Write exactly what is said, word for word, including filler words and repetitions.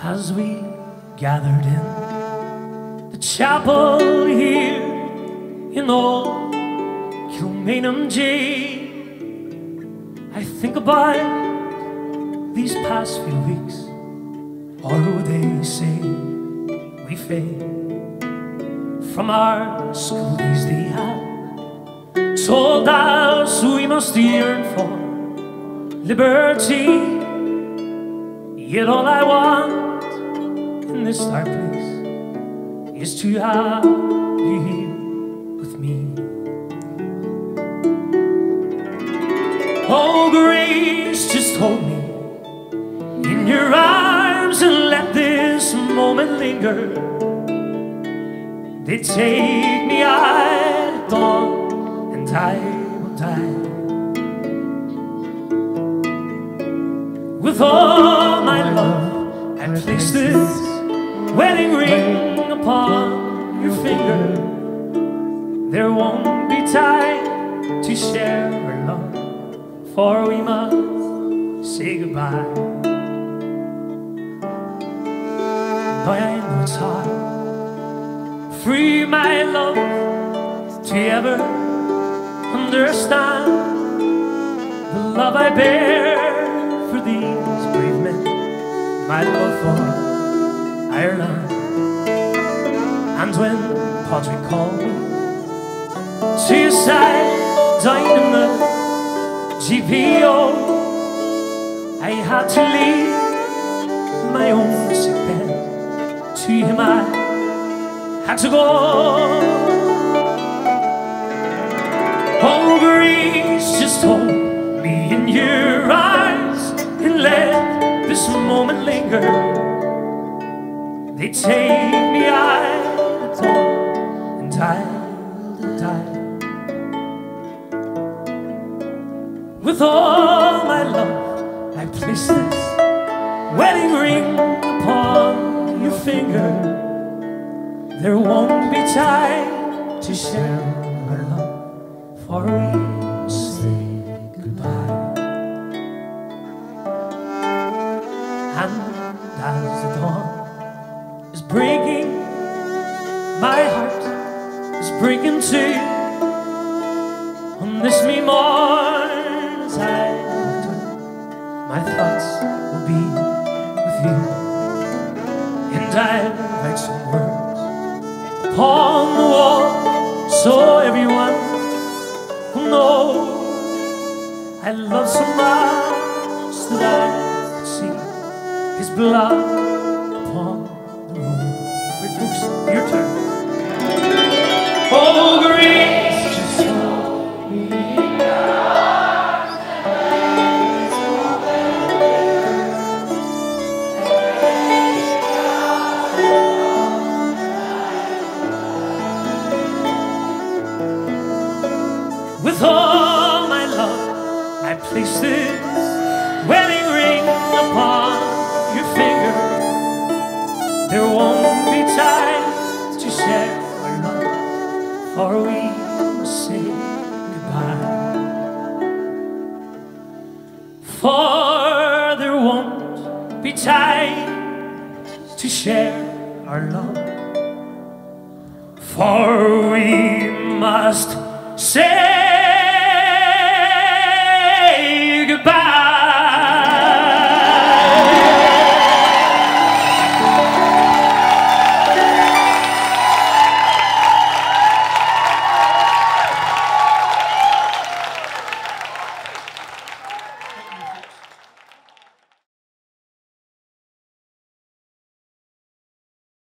as we gathered in the chapel here in old Kilmainham G. I think about these past few weeks, or who they say we fade from our school days. They have told us we must yearn for liberty, yet all I want in this dark place is to have you here with me. Oh, Grace, just hold me in your arms and let this moment linger. They take me at dawn and I will die. With all my love, I place this wedding ring upon your finger. There won't be time to share our love, for we must say goodbye. Though I know it's hard, free my love, to ever understand the love I bear for these brave men, my love for Ireland. And when Patrick called me to his side down in the G P O, I had to leave my own sick bed. To him I had to go. Oh, Grace, just hold me in your arms and let this moment linger. They take me at dawn and I will die. With all my love, I place this wedding ring upon your finger. There won't be time to share our love, for we say goodbye. And as the dawn is breaking, my heart is breaking too. On this me morn, as I return, my thoughts will be with you. And I'll write some words upon the wall, so everyone will know I love so much that I could see his blood upon the road. Wait, folks, your turn. Oh, Grace, just hold me in your arms and let this moment linger. With all my love, I place this wedding ring upon your finger. There won't be time to share our love, for we must say goodbye. For there won't be time to share our love, for we must say